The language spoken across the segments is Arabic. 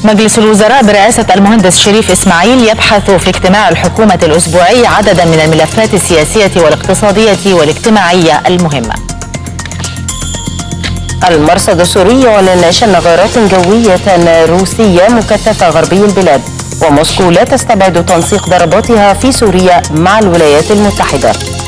مجلس الوزراء برئاسة المهندس شريف إسماعيل يبحث في اجتماع الحكومة الأسبوعي عددا من الملفات السياسية والاقتصادية والاجتماعية المهمة. المرصد السوري يعلن نشر غارات جوية روسية مكثفة غربي البلاد، وموسكو لا تستبعد تنسيق ضرباتها في سوريا مع الولايات المتحدة.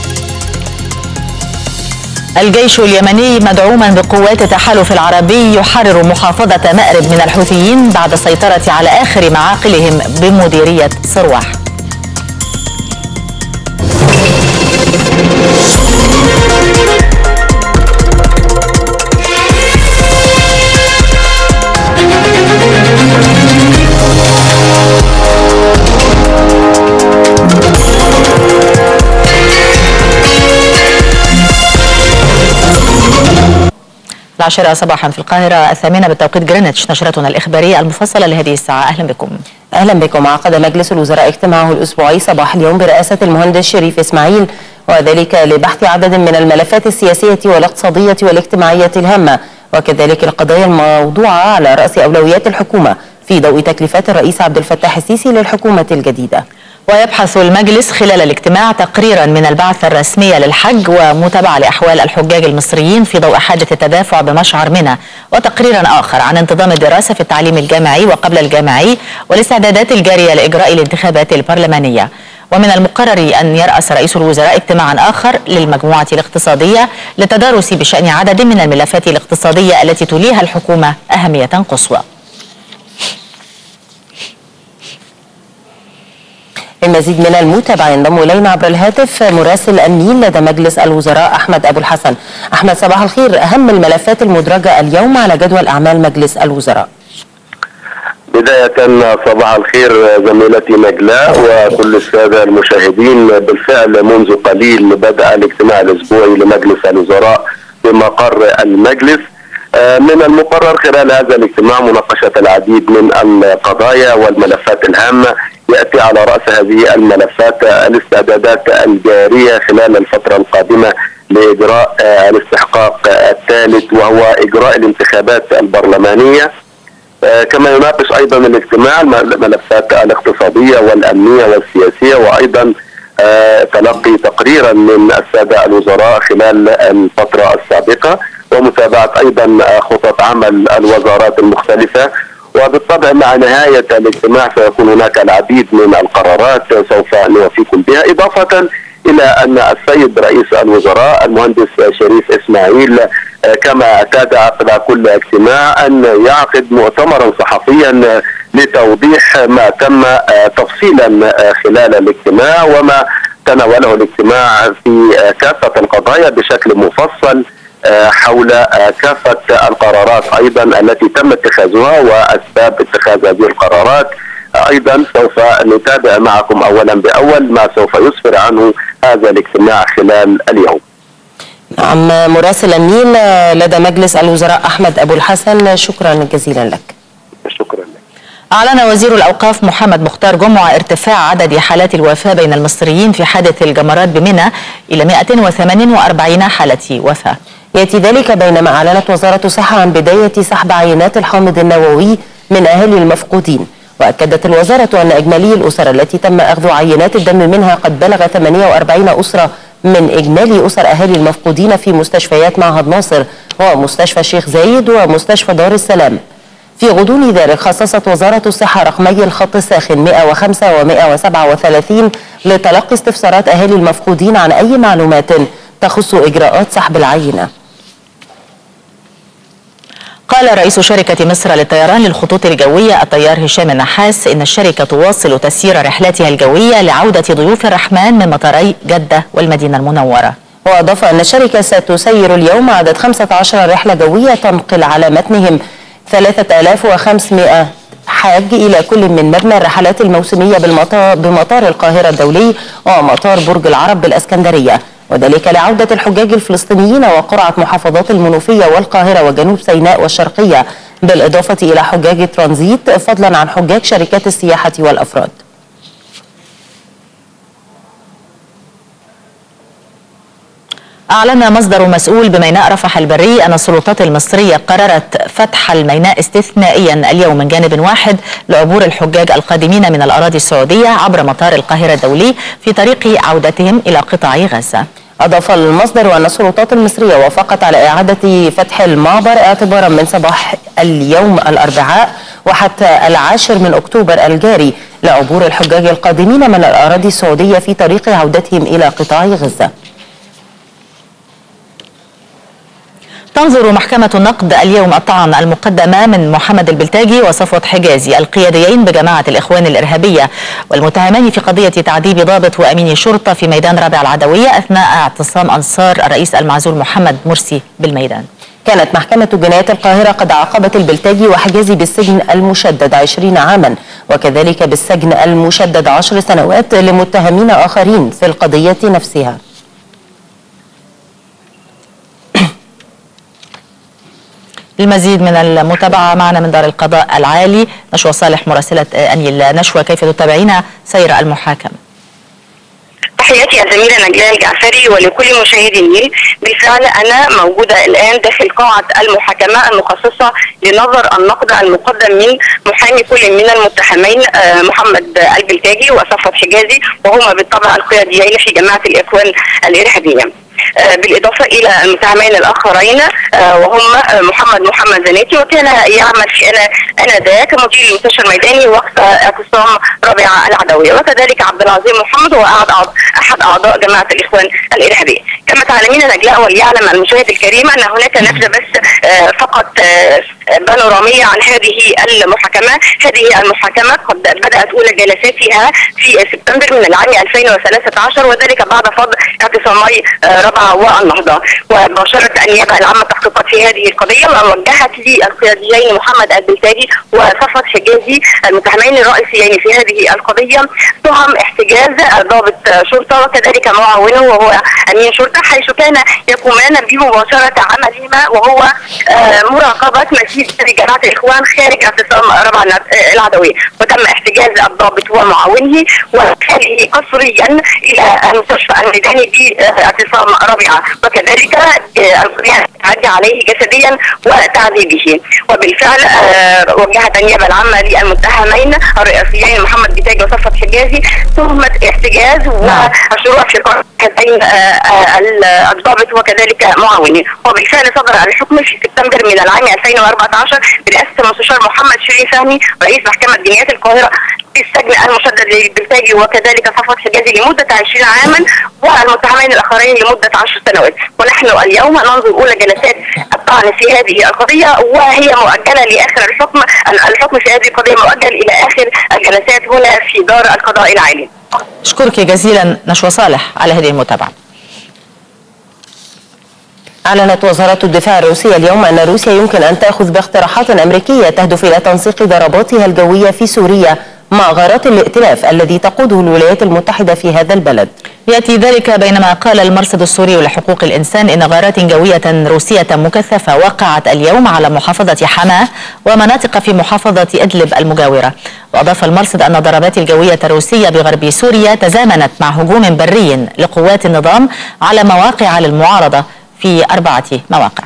الجيش اليمني مدعوما بقوات التحالف العربي يحرر محافظة مأرب من الحوثيين بعد السيطرة على آخر معاقلهم بمديرية صرواح. العاشرة صباحا في القاهرة، 8 بالتوقيت جرينتش، نشرتنا الإخبارية المفصلة لهذه الساعة. أهلا بكم. أهلا بكم. عقد مجلس الوزراء اجتماعه الأسبوعي صباح اليوم برئاسة المهندس شريف إسماعيل، وذلك لبحث عدد من الملفات السياسية والاقتصادية والاجتماعية الهامة، وكذلك القضايا الموضوعة على رأس أولويات الحكومة في ضوء تكليفات الرئيس عبد الفتاح السيسي للحكومة الجديدة. ويبحث المجلس خلال الاجتماع تقريرا من البعثة الرسمية للحج ومتابعة لأحوال الحجاج المصريين في ضوء حادث التدافع بمشعر منى، وتقريرا آخر عن انتظام الدراسة في التعليم الجامعي وقبل الجامعي والاستعدادات الجارية لإجراء الانتخابات البرلمانية. ومن المقرر أن يرأس رئيس الوزراء اجتماعا آخر للمجموعة الاقتصادية للتدارس بشأن عدد من الملفات الاقتصادية التي توليها الحكومة أهمية قصوى. المزيد من المتابعة ينضم إلينا عبر الهاتف مراسل النيل لدى مجلس الوزراء أحمد أبو الحسن. أحمد، صباح الخير. أهم الملفات المدرجة اليوم على جدول أعمال مجلس الوزراء. بداية صباح الخير زميلتي نجلاء وكل السادة المشاهدين. بالفعل منذ قليل بدأ الاجتماع الأسبوعي لمجلس الوزراء بمقر المجلس. من المقرر خلال هذا الاجتماع مناقشة العديد من القضايا والملفات الهامة. يأتي على رأس هذه الملفات الاستعدادات الجارية خلال الفترة القادمة لإجراء الاستحقاق الثالث وهو إجراء الانتخابات البرلمانية. كما يناقش أيضا الاجتماع الملفات الاقتصادية والأمنية والسياسية، وأيضا تلقي تقريرا من السادة الوزراء خلال الفترة السابقة، ومتابعة أيضا خطط عمل الوزارات المختلفة. وبالطبع مع نهاية الاجتماع سيكون هناك العديد من القرارات سوف نوافيكم بها، إضافة إلى أن السيد رئيس الوزراء المهندس شريف إسماعيل كما اعتاد عقد كل اجتماع أن يعقد مؤتمرا صحفيا لتوضيح ما تم تفصيلا خلال الاجتماع وما تناوله الاجتماع في كافة القضايا بشكل مفصل حول كافة القرارات أيضا التي تم اتخاذها وأسباب اتخاذ هذه القرارات. أيضا سوف نتابع معكم أولا بأول ما سوف يسفر عنه هذا الاجتماع خلال اليوم. نعم، مراسل النيل لدى مجلس الوزراء أحمد أبو الحسن، شكرا جزيلا لك. شكرا لك. أعلن وزير الأوقاف محمد مختار جمعة ارتفاع عدد حالات الوفاة بين المصريين في حادث الجمرات بمنى إلى 148 حالة وفاة. يأتي ذلك بينما أعلنت وزارة الصحة عن بداية سحب عينات الحامض النووي من أهالي المفقودين. وأكدت الوزارة أن إجمالي الأسر التي تم أخذ عينات الدم منها قد بلغ 48 أسرة من إجمالي أسر أهالي المفقودين في مستشفيات معهد ناصر ومستشفى الشيخ زايد ومستشفى دار السلام. في غضون ذلك خصصت وزارة الصحة رقمي الخط الساخن 105 و137 لتلقي استفسارات أهالي المفقودين عن أي معلومات تخص إجراءات سحب العينة. قال رئيس شركة مصر للطيران للخطوط الجوية الطيار هشام النحاس إن الشركة تواصل تسيير رحلاتها الجوية لعودة ضيوف الرحمن من مطاري جدة والمدينة المنورة. وأضاف أن الشركة ستسير اليوم عدد 15 رحلة جوية تنقل على متنهم 3500 حاج إلى كل من مبنى الرحلات الموسمية بمطار القاهرة الدولي ومطار برج العرب بالإسكندرية، وذلك لعودة الحجاج الفلسطينيين وقرعة محافظات المنوفية والقاهرة وجنوب سيناء والشرقية، بالإضافة إلى حجاج ترانزيت فضلا عن حجاج شركات السياحة والأفراد. أعلن مصدر مسؤول بميناء رفح البري أن السلطات المصرية قررت فتح الميناء استثنائيا اليوم من جانب واحد لعبور الحجاج القادمين من الأراضي السعودية عبر مطار القاهرة الدولي في طريق عودتهم إلى قطاع غزة. أضاف المصدر أن السلطات المصرية وافقت على إعادة فتح المعبر اعتبارا من صباح اليوم الأربعاء وحتى 10 أكتوبر الجاري لعبور الحجاج القادمين من الأراضي السعودية في طريق عودتهم إلى قطاع غزة. تنظر محكمة النقد اليوم الطعن المقدمة من محمد البلتاجي وصفوة حجازي القياديين بجماعة الإخوان الإرهابية والمتهمين في قضية تعذيب ضابط وأمين شرطة في ميدان رابع العدوية أثناء اعتصام أنصار الرئيس المعزول محمد مرسي بالميدان. كانت محكمة جنايات القاهرة قد عاقبت البلتاجي وحجازي بالسجن المشدد 20 عاما وكذلك بالسجن المشدد 10 سنوات لمتهمين آخرين في القضية نفسها. المزيد من المتابعة معنا من دار القضاء العالي نشوى صالح مراسلة أنيل. نشوى، كيف تتابعين سير المحاكمة؟ تحياتي الزميلة نجلاء الجعفري ولكل مشاهدي النيل. بالفعل أنا موجودة الآن داخل قاعة المحاكمة المخصصة لنظر النقد المقدم من محامي كل من المتهمين محمد البلتاجي وصفوة حجازي وهما بالطبع القياديين في جماعة الإخوان الإرهابية، بالإضافة إلى المتهمين الآخرين وهم محمد زناتي وكان يعمل في آنذاك كمدير المستشفى الميداني وقت اعتصام رابع العدوية، وكذلك عبد العظيم محمد هو أحد أعضاء جماعة الإخوان الإرهابية. كما تعلمين نجلاء وليعلم المشاهد الكريم أن هناك نبذة بس فقط بانورامية عن هذه المحاكمة. هذه المحاكمة قد بدأت أولى جلساتها في سبتمبر من العام 2013 وذلك بعد فض اعتصامي رابعة والنهضة، وباشرت النيابة العامة التحقيقات في هذه القضية ووجهت للقياديين محمد البلتاجي وصفوة حجازي المتهمين الرئيسيين في هذه القضية تهم احتجاز ضابط شرطة وكذلك معاونه وهو أمين شرطة، حيث كان يقومان بمباشرة عملهما وهو مراقبة مسير جماعة الإخوان خارج اعتصام رابعة العدوية، وتم احتجاز الضابط ومعاونه وإدخاله قسريا إلى المستشفى الميداني باعتصام رابعة وكذلك التعدي عليه جسديا وتعذيبه. وبالفعل وجهت النيابة العامة للمتهمين الرئيسيين محمد البلتاجي وصفوة حجازي تهمة احتجاز والشروع في بين الضابط وكذلك معاونه، وبالفعل صدر الحكم في سبتمبر من العام 2014 برئاسة المستشار محمد شيرين فهمي رئيس محكمة جنايات القاهرة في السجن المشدد للبلتاجي وكذلك صفوة حجازي لمدة 20 عاما والمتهمين الآخرين لمدة 10 سنوات. ونحن اليوم ننظر أولى جلسات الطعن في هذه القضية وهي مؤجلة لآخر الحكم في هذه القضية مؤجل إلى آخر الجلسات هنا في دار القضاء العالي. أشكرك جزيلا نشوى صالح على هذه المتابعة. أعلنت وزارة الدفاع الروسية اليوم أن روسيا يمكن أن تأخذ باقتراحات أمريكية تهدف إلى تنسيق ضرباتها الجوية في سوريا مع غارات الائتلاف الذي تقوده الولايات المتحدة في هذا البلد. يأتي ذلك بينما قال المرصد السوري لحقوق الإنسان إن غارات جوية روسية مكثفة وقعت اليوم على محافظة حماة ومناطق في محافظة إدلب المجاورة. وأضاف المرصد أن الضربات الجوية الروسية بغرب سوريا تزامنت مع هجوم بري لقوات النظام على مواقع للمعارضة في 4 مواقع.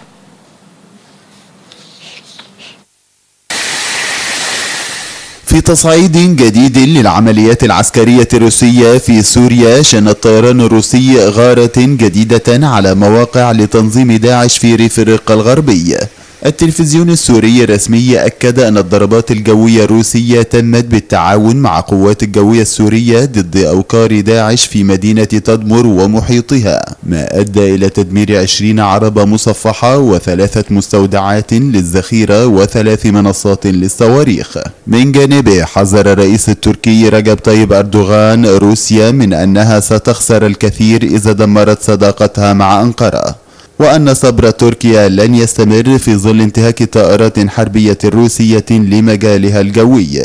في تصعيد جديد للعمليات العسكرية الروسية في سوريا، شن الطيران الروسي غارة جديدة على مواقع لتنظيم داعش في ريف الرقة الغربي. التلفزيون السوري الرسمي أكد أن الضربات الجوية الروسية تمت بالتعاون مع قوات الجوية السورية ضد أوكار داعش في مدينة تدمر ومحيطها، ما أدى إلى تدمير 20 عربة مصفحة و3 مستودعات للذخيرة و3 منصات للصواريخ. من جانبه حذر الرئيس التركي رجب طيب أردوغان روسيا من أنها ستخسر الكثير إذا دمرت صداقتها مع أنقرة، وأن صبر تركيا لن يستمر في ظل انتهاك طائرات حربية روسية لمجالها الجوي.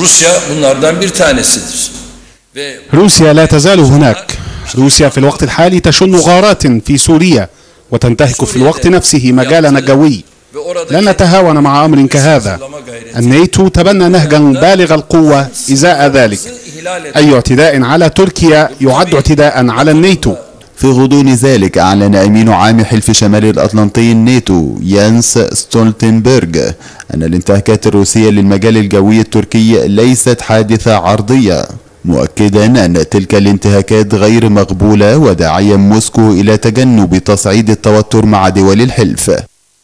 روسيا لا تزال هناك. روسيا في الوقت الحالي تشن غارات في سوريا وتنتهك في الوقت نفسه مجالنا الجوي. لا نتهاون مع أمر كهذا. الناتو تبنى نهجا بالغ القوة إزاء ذلك. أي اعتداء على تركيا يعد اعتداء على الناتو. في غضون ذلك أعلن أمين عام حلف شمال الأطلنطي الناتو يانس ستولتنبرغ أن الانتهاكات الروسية للمجال الجوي التركي ليست حادثة عرضية، مؤكدا أن تلك الانتهاكات غير مقبولة وداعيا موسكو إلى تجنب تصعيد التوتر مع دول الحلف.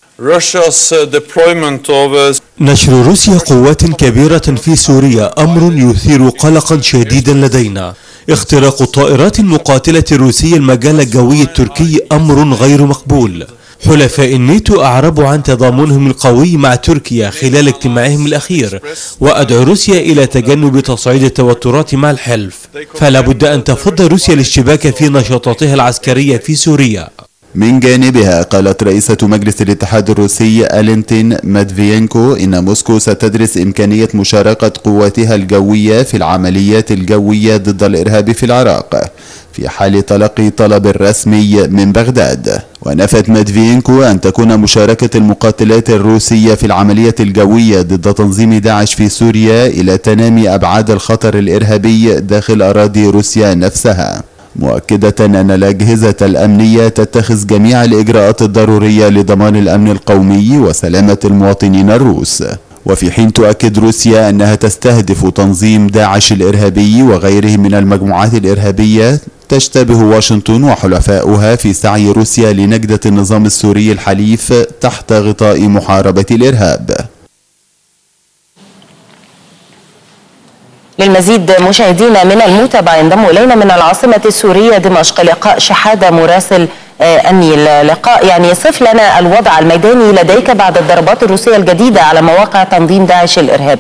نشر روسيا قوات كبيرة في سوريا أمر يثير قلقا شديدا لدينا. اختراق الطائرات المقاتلة الروسية المجال الجوي التركي أمر غير مقبول. حلفاء الناتو أعربوا عن تضامنهم القوي مع تركيا خلال اجتماعهم الأخير، وأدعو روسيا إلى تجنب تصعيد التوترات مع الحلف، فلا بد أن تفض روسيا الاشتباك في نشاطاتها العسكرية في سوريا. من جانبها قالت رئيسة مجلس الاتحاد الروسي ألينتين ماتفيينكو إن موسكو ستدرس إمكانية مشاركة قواتها الجوية في العمليات الجوية ضد الإرهاب في العراق في حال تلقي طلب رسمي من بغداد. ونفت ماتفيينكو أن تكون مشاركة المقاتلات الروسية في العملية الجوية ضد تنظيم داعش في سوريا إلى تنامي أبعاد الخطر الإرهابي داخل أراضي روسيا نفسها، مؤكدة أن الأجهزة الأمنية تتخذ جميع الإجراءات الضرورية لضمان الأمن القومي وسلامة المواطنين الروس. وفي حين تؤكد روسيا أنها تستهدف تنظيم داعش الإرهابي وغيره من المجموعات الإرهابية، تشتبه واشنطن وحلفاؤها في سعي روسيا لنجدة النظام السوري الحليف تحت غطاء محاربة الإرهاب. للمزيد مشاهدينا من المتابعة ينضم إلينا من العاصمة السورية دمشق لقاء شحادة مراسل النيل. لقاء يعني صف لنا الوضع الميداني لديك بعد الضربات الروسية الجديدة على مواقع تنظيم داعش الإرهابي.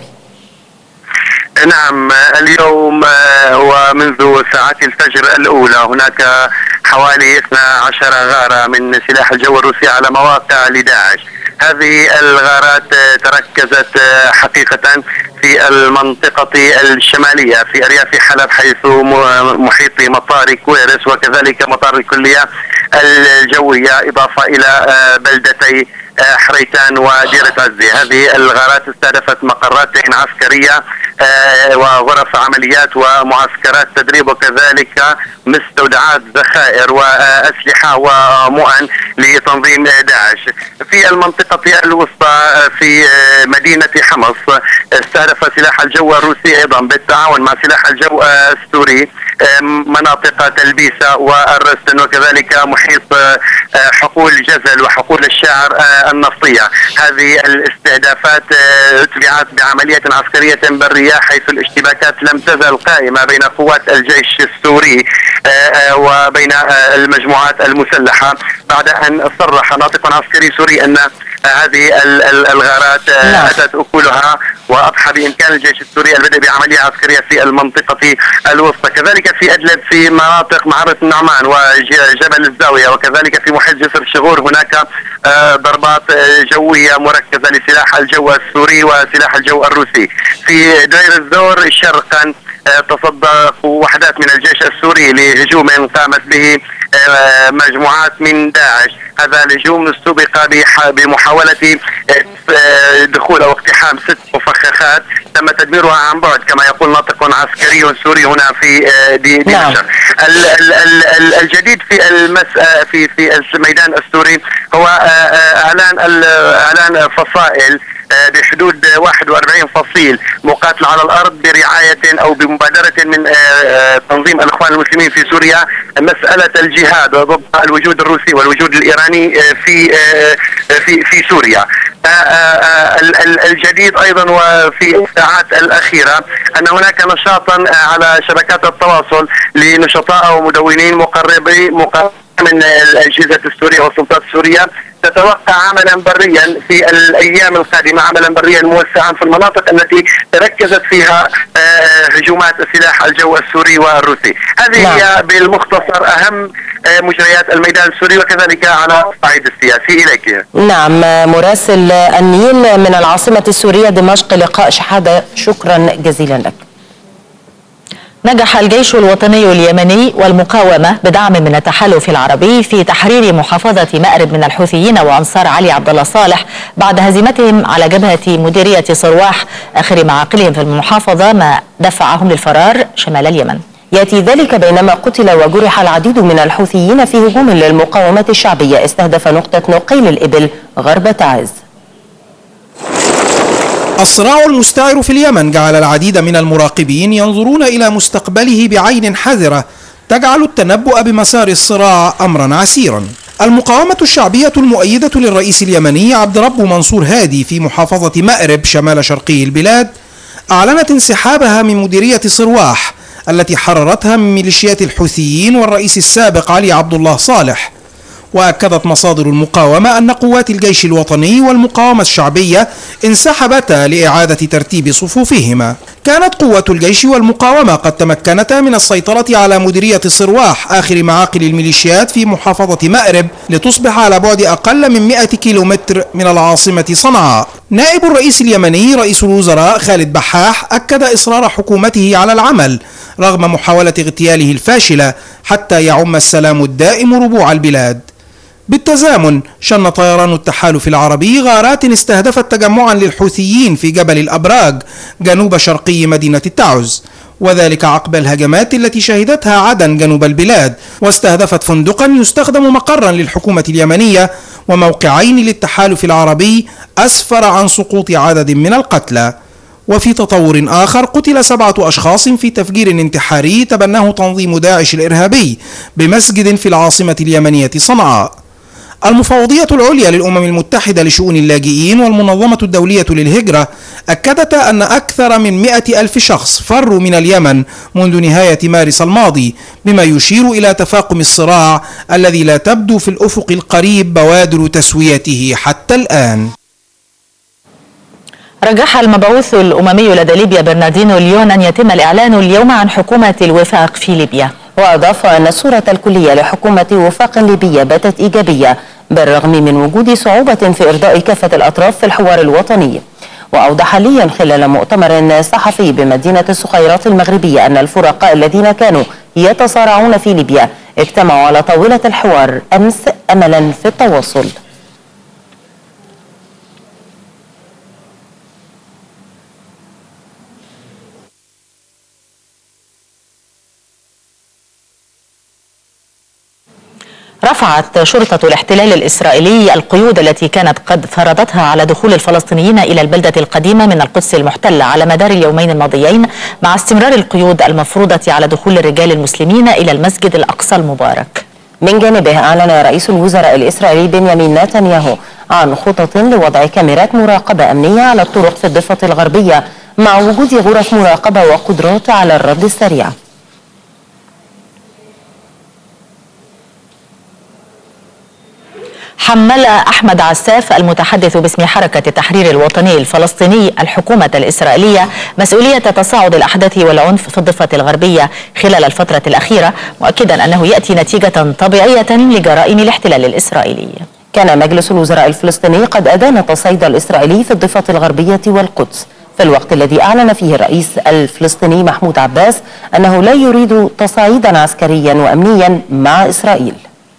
نعم، اليوم ومنذ ساعات الفجر الأولى هناك حوالي 12 غارة من سلاح الجو الروسي على مواقع لداعش. هذه الغارات تركزت حقيقة في المنطقة الشمالية في أرياف حلب، حيث محيط مطار كويرس وكذلك مطار الكلية الجوية، إضافة إلى بلدتي حريتان وديرة عزي. هذه الغارات استهدفت مقرات عسكرية وغرف عمليات ومعسكرات تدريب وكذلك مستودعات ذخائر وأسلحة ومؤن لتنظيم داعش. في المنطقة الوسطى في مدينة حمص استهدف سلاح الجو الروسي أيضا بالتعاون مع سلاح الجو السوري مناطق تلبيسة والرستن وكذلك محيط حقول جزل وحقول الشاعر النفطية. هذه الاستهدافات اتبعت بعملية عسكرية برية، حيث الاشتباكات لم تزل قائمة بين قوات الجيش السوري وبين المجموعات المسلحة، بعد أن صرح ناطق عسكري سوري أن هذه الغارات أتت أكلها وأضحى بإمكان الجيش السوري البدء بعملية عسكرية في المنطقة الوسطى. كذلك في أدلب في مناطق معرة النعمان وجبل الزاوية وكذلك في محيط جسر الشغور هناك ضربات جوية مركزة لسلاح الجو السوري وسلاح الجو الروسي. في دير الزور شرقا تصدى وحدات من الجيش السوري لهجوم قامت به مجموعات من داعش. هذا الهجوم سبق بمحاولة دخول أو اقتحام 6 مفخخات تم تدميرها عن بعد كما يقول ناطق عسكري سوري هنا في دمشق. الجديد في الميدان السوري هو اعلان فصائل بحدود 41 فصيل مقاتل على الارض برعايه او بمبادره من تنظيم الاخوان المسلمين في سوريا، مساله الجهاد ضد الوجود الروسي والوجود الايراني في سوريا. الجديد ايضا وفي الساعات الاخيره ان هناك نشاطا على شبكات التواصل لنشطاء ومدونين مقربي من الاجهزه السوريه والسلطات السوريه تتوقع عملا بريا في الايام القادمه، عملا بريا موسعا في المناطق التي تركزت فيها هجومات سلاح الجو السوري والروسي. هذه هي بالمختصر اهم مجريات الميدان السوري وكذلك على الصعيد السياسي. اليك. نعم، مراسل النيل من العاصمه السوريه دمشق لقاء شحاده، شكرا جزيلا لك. نجح الجيش الوطني اليمني والمقاومة بدعم من التحالف العربي في تحرير محافظة مأرب من الحوثيين وأنصار علي عبد الله صالح بعد هزيمتهم على جبهة مديرية صرواح آخر معاقلهم في المحافظة، ما دفعهم للفرار شمال اليمن. يأتي ذلك بينما قتل وجرح العديد من الحوثيين في هجوم للمقاومة الشعبية استهدف نقطة نقيل الإبل غرب تعز. الصراع المستعر في اليمن جعل العديد من المراقبين ينظرون إلى مستقبله بعين حذرة تجعل التنبؤ بمسار الصراع أمرا عسيرا. المقاومة الشعبية المؤيدة للرئيس اليمني عبد رب منصور هادي في محافظة مأرب شمال شرقي البلاد أعلنت انسحابها من مديرية صرواح التي حررتها من ميليشيات الحوثيين والرئيس السابق علي عبد الله صالح. وأكدت مصادر المقاومة أن قوات الجيش الوطني والمقاومة الشعبية انسحبتا لإعادة ترتيب صفوفهما. كانت قوات الجيش والمقاومة قد تمكنتا من السيطرة على مديرية صرواح آخر معاقل الميليشيات في محافظة مأرب لتصبح على بعد أقل من 100 كيلومتر من العاصمة صنعاء. نائب الرئيس اليمني رئيس الوزراء خالد بحاح أكد إصرار حكومته على العمل رغم محاولة اغتياله الفاشلة حتى يعم السلام الدائم ربوع البلاد. بالتزامن شن طيران التحالف العربي غارات استهدفت تجمعا للحوثيين في جبل الأبراج جنوب شرقي مدينة تعز، وذلك عقب الهجمات التي شهدتها عدن جنوب البلاد، واستهدفت فندقا يستخدم مقرا للحكومة اليمنية وموقعين للتحالف العربي أسفر عن سقوط عدد من القتلى. وفي تطور آخر قتل 7 أشخاص في تفجير انتحاري تبناه تنظيم داعش الإرهابي بمسجد في العاصمة اليمنية صنعاء. المفوضية العليا للأمم المتحدة لشؤون اللاجئين والمنظمة الدولية للهجرة أكدتا أن أكثر من 100,000 شخص فروا من اليمن منذ نهاية مارس الماضي، بما يشير إلى تفاقم الصراع الذي لا تبدو في الأفق القريب بوادر تسويته حتى الآن. رجح المبعوث الأممي لدى ليبيا برناردينو ليون أن يتم الإعلان اليوم عن حكومة الوفاق في ليبيا، وأضاف أن الصورة الكلية لحكومة وفاق ليبية باتت إيجابية بالرغم من وجود صعوبة في إرضاء كافة الأطراف في الحوار الوطني. وأوضح ليون خلال مؤتمر صحفي بمدينة الصخيرات المغربية أن الفرقاء الذين كانوا يتصارعون في ليبيا اجتمعوا على طاولة الحوار أمس أملا في التواصل. رفعت شرطة الاحتلال الإسرائيلي القيود التي كانت قد فرضتها على دخول الفلسطينيين إلى البلدة القديمة من القدس المحتلة على مدار اليومين الماضيين، مع استمرار القيود المفروضة على دخول الرجال المسلمين إلى المسجد الأقصى المبارك. من جانبه أعلن رئيس الوزراء الإسرائيلي بنيامين نتنياهو عن خطط لوضع كاميرات مراقبة أمنية على الطرق في الضفة الغربية مع وجود غرف مراقبة وقدرات على الرد السريع. حمل أحمد عساف المتحدث باسم حركة التحرير الوطني الفلسطيني الحكومة الإسرائيلية مسؤولية تصاعد الأحداث والعنف في الضفة الغربية خلال الفترة الأخيرة، مؤكدا أنه يأتي نتيجة طبيعية لجرائم الاحتلال الإسرائيلي. كان مجلس الوزراء الفلسطيني قد أدان التصعيد الإسرائيلي في الضفة الغربية والقدس في الوقت الذي أعلن فيه الرئيس الفلسطيني محمود عباس أنه لا يريد تصعيدا عسكريا وأمنيا مع إسرائيل.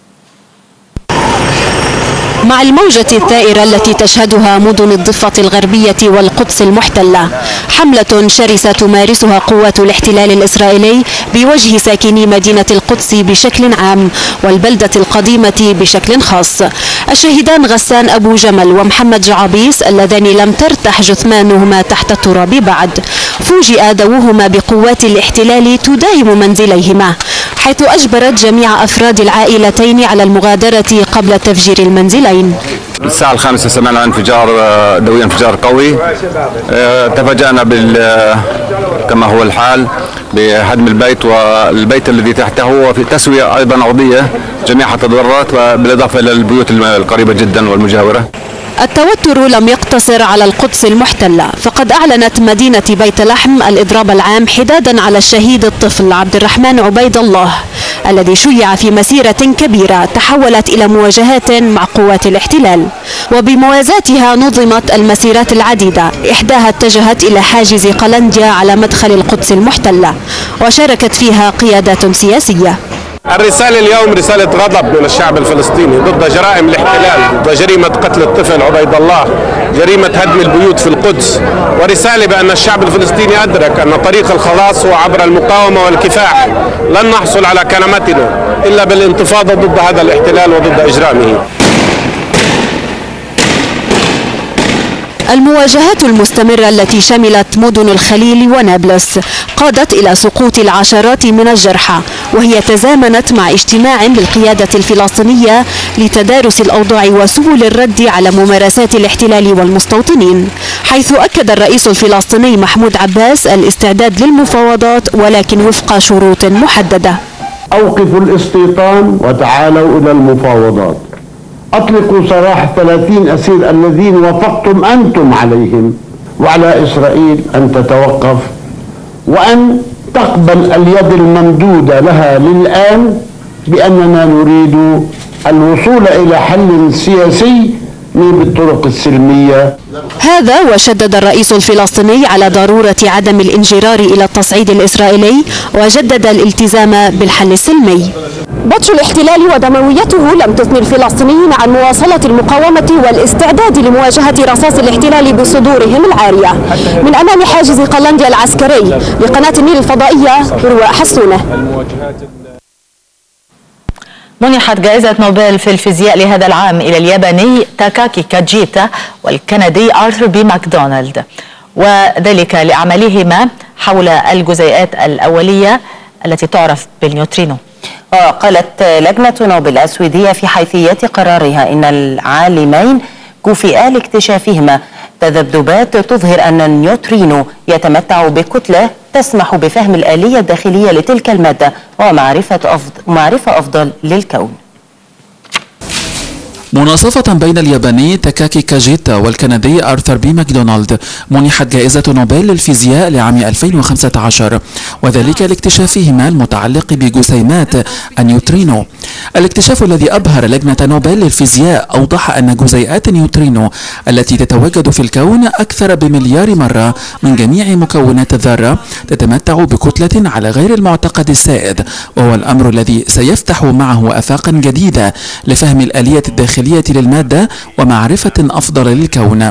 مع الموجة الثائرة التي تشهدها مدن الضفة الغربية والقدس المحتلة، حملة شرسة تمارسها قوات الاحتلال الإسرائيلي بوجه ساكني مدينة القدس بشكل عام والبلدة القديمة بشكل خاص. الشهيدان غسان أبو جمل ومحمد جعابيس اللذان لم ترتح جثمانهما تحت التراب بعد، فوجئ دوهما بقوات الاحتلال تداهم منزليهما، حيث أجبرت جميع أفراد العائلتين على المغادرة قبل تفجير المنزلين. الساعة 5 سمعنا انفجار دوي، انفجار قوي. تفاجأنا كما هو الحال بهدم البيت والبيت الذي تحته وفي تسوية أيضا أرضية جميعها تضررت، بالإضافة إلى البيوت القريبة جدا والمجاورة. التوتر لم يقتصر على القدس المحتلة، فقد أعلنت مدينة بيت لحم الإضراب العام حدادا على الشهيد الطفل عبد الرحمن عبيد الله الذي شيع في مسيرة كبيرة تحولت إلى مواجهات مع قوات الاحتلال، وبموازاتها نظمت المسيرات العديدة، إحداها اتجهت إلى حاجز قلنديا على مدخل القدس المحتلة وشاركت فيها قيادات سياسية. الرسالة اليوم رسالة غضب من الشعب الفلسطيني ضد جرائم الاحتلال، ضد جريمة قتل الطفل عبيد الله، جريمة هدم البيوت في القدس، ورسالة بأن الشعب الفلسطيني أدرك أن طريق الخلاص هو عبر المقاومة والكفاح. لن نحصل على كرامتنا إلا بالانتفاضة ضد هذا الاحتلال وضد إجرامه. المواجهات المستمرة التي شملت مدن الخليل ونابلس قادت إلى سقوط العشرات من الجرحى، وهي تزامنت مع اجتماع بالقيادة الفلسطينية لتدارس الأوضاع وسبل الرد على ممارسات الاحتلال والمستوطنين، حيث أكد الرئيس الفلسطيني محمود عباس الاستعداد للمفاوضات ولكن وفق شروط محددة. أوقفوا الاستيطان وتعالوا إلى المفاوضات. أطلقوا سراح 30 أسير الذين وافقتم أنتم عليهم، وعلى إسرائيل أن تتوقف وأن تقبل اليد الممدودة لها للآن بأننا نريد الوصول إلى حل سياسي بالطرق السلمية. هذا وشدد الرئيس الفلسطيني على ضرورة عدم الانجرار إلى التصعيد الإسرائيلي، وجدد الالتزام بالحل السلمي. بطش الاحتلال ودمويته لم تثني الفلسطينيين عن مواصلة المقاومة والاستعداد لمواجهة رصاص الاحتلال بصدورهم العارية. من أمام حاجز قلنديا العسكري لقناة النيل الفضائية، رواء حسونة. منحت جائزة نوبل في الفيزياء لهذا العام إلى الياباني تاكاكي كاجيتا والكندي آرثر بي ماكدونالد، وذلك لأعمالهما حول الجزيئات الأولية التي تعرف بالنيوترينو. وقالت لجنة نوبل السويدية في حيثية قرارها إن العالمين كفئا لاكتشافهما تذبذبات تظهر أن النيوترينو يتمتع بكتلة تسمح بفهم الآلية الداخلية لتلك المادة ومعرفة أفضل للكون. مناصفة بين الياباني تاكاكي كاجيتا والكندي آرثر بي ماكدونالد منحت جائزة نوبل للفيزياء لعام 2015، وذلك لاكتشافهما المتعلق بجسيمات النيوترينو. الاكتشاف الذي أبهر لجنة نوبل للفيزياء أوضح أن جزيئات النيوترينو التي تتواجد في الكون أكثر بمليار مرة من جميع مكونات الذرة تتمتع بكتلة على غير المعتقد السائد، وهو الأمر الذي سيفتح معه آفاقا جديدة لفهم الآلية الداخلية للمادة ومعرفة أفضل للكون.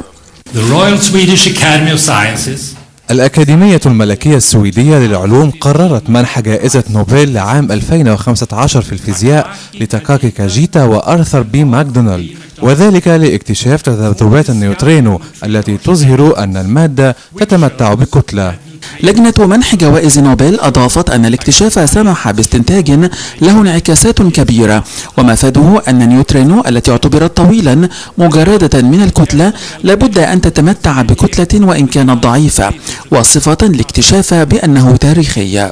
الأكاديمية الملكية السويدية للعلوم قررت منح جائزة نوبل لعام 2015 في الفيزياء لتاكاكي كاجيتا وآرثر بي ماكدونالد، وذلك لاكتشاف تذبذبات النيوترينو التي تظهر أن المادة تتمتع بكتلة. لجنة منح جوائز نوبل أضافت أن الاكتشاف سمح باستنتاج له انعكاسات كبيرة، ومفاده أن النيوترينو التي اعتبرت طويلا مجردة من الكتلة لابد أن تتمتع بكتلة وإن كانت ضعيفة، وصفة الاكتشاف بأنه تاريخي.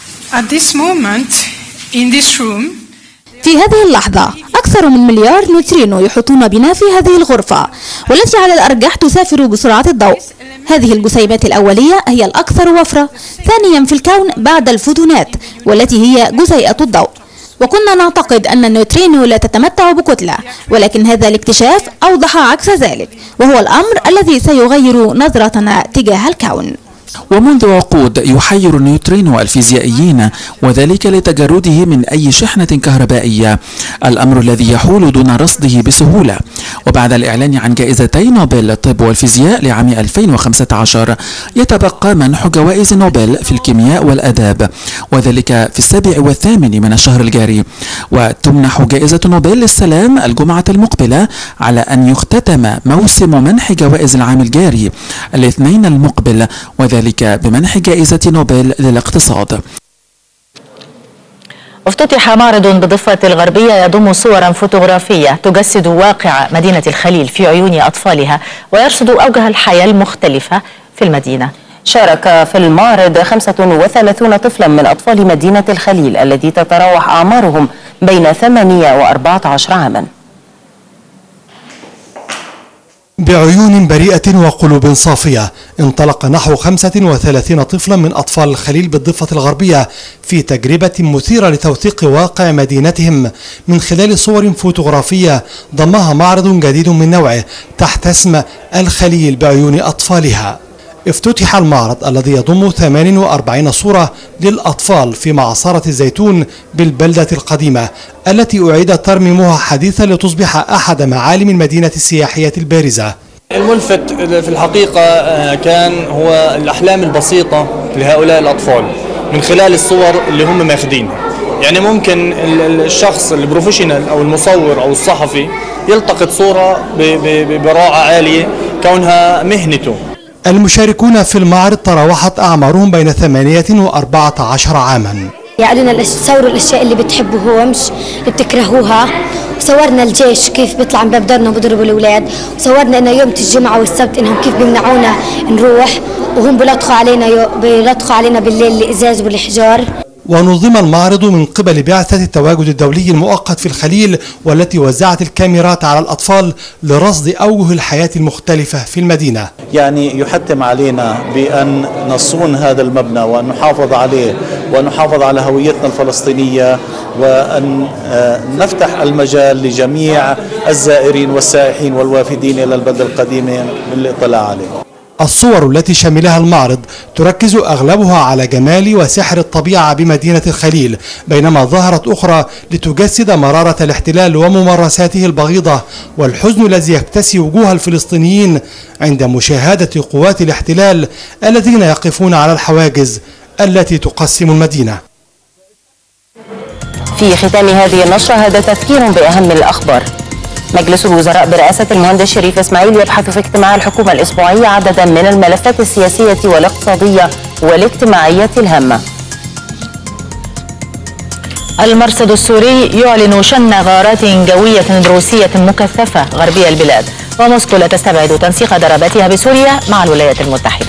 في هذه اللحظة أكثر من مليار نيوترينو يحيطون بنا في هذه الغرفة، والتي على الأرجح تسافر بسرعة الضوء. هذه الجسيمات الأولية هي الأكثر وفرة ثانيا في الكون بعد الفوتونات، والتي هي جزيئة الضوء. وكنا نعتقد أن النيوترينو لا تتمتع بكتلة، ولكن هذا الاكتشاف أوضح عكس ذلك، وهو الأمر الذي سيغير نظرتنا تجاه الكون. ومنذ عقود يحير النيوترينو الفيزيائيين، وذلك لتجرده من أي شحنة كهربائية، الأمر الذي يحول دون رصده بسهولة. وبعد الإعلان عن جائزتي نوبل للطب والفيزياء لعام 2015 يتبقى منح جوائز نوبل في الكيمياء والآداب، وذلك في 7 و8 من الشهر الجاري. وتمنح جائزة نوبل للسلام الجمعة المقبلة، على أن يختتم موسم منح جوائز العام الجاري الاثنين المقبل، وذلك بمنح جائزة نوبل للاقتصاد. افتتح معرض بالضفة الغربية يضم صورا فوتوغرافية تجسد واقع مدينة الخليل في عيون أطفالها، ويرصد أوجه الحياة المختلفة في المدينة. شارك في المعرض 35 طفلا من أطفال مدينة الخليل التي تتراوح أعمارهم بين 8 و14 عاما. بعيون بريئة وقلوب صافية انطلق نحو 35 طفلا من أطفال الخليل بالضفة الغربية في تجربة مثيرة لتوثيق واقع مدينتهم من خلال صور فوتوغرافية ضمها معرض جديد من نوعه تحت اسم الخليل بعيون أطفالها. افتتح المعرض الذي يضم 48 صورة للأطفال في معصرة الزيتون بالبلدة القديمة التي أعيد ترميمها حديثا لتصبح أحد معالم المدينة السياحية البارزة. الملفت في الحقيقة كان هو الأحلام البسيطة لهؤلاء الأطفال من خلال الصور اللي هم ماخدينها. يعني ممكن الشخص البروفيشنال أو المصور أو الصحفي يلتقط صورة براعة عالية كونها مهنته. المشاركون في المعرض تراوحت أعمارهم بين 8 و14 عاما. يعني صوروا الأشياء اللي بتحبوها مش اللي بتكرهوها. صورنا الجيش كيف بيطلع من باب دارنا وبيضربوا الأولاد، وصورنا إنه يوم الجمعة والسبت إنهم كيف بيمنعونا نروح وهم بيلطخوا علينا بالليل الإزاز والحجار. ونظم المعرض من قبل بعثة التواجد الدولي المؤقت في الخليل والتي وزعت الكاميرات على الأطفال لرصد أوجه الحياة المختلفة في المدينة. يعني يحتم علينا بأن نصون هذا المبنى وأن نحافظ عليه وأن نحافظ على هويتنا الفلسطينية وأن نفتح المجال لجميع الزائرين والسائحين والوافدين إلى البلدة القديمة للاطلاع عليه. الصور التي شملها المعرض تركز أغلبها على جمال وسحر الطبيعة بمدينة الخليل، بينما ظهرت أخرى لتجسد مرارة الاحتلال وممارساته البغيضة والحزن الذي يكتسي وجوه الفلسطينيين عند مشاهدة قوات الاحتلال الذين يقفون على الحواجز التي تقسم المدينة. في ختام هذه النشرة هذا تذكير بأهم الأخبار. مجلس الوزراء برئاسة المهندس شريف إسماعيل يبحث في اجتماع الحكومة الأسبوعي عددا من الملفات السياسية والاقتصادية والاجتماعية الهامة. المرصد السوري يعلن شن غارات جوية روسية مكثفة غربي البلاد، وموسكو لا تستبعد تنسيق ضرباتها بسوريا مع الولايات المتحدة.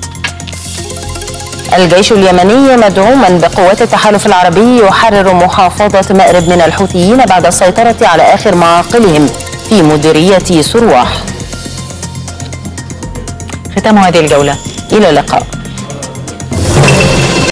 الجيش اليمني مدعوما بقوات التحالف العربي يحرر محافظة مأرب من الحوثيين بعد السيطرة على آخر معاقلهم في مديرية سرواح. ختام هذه الجولة، إلى اللقاء.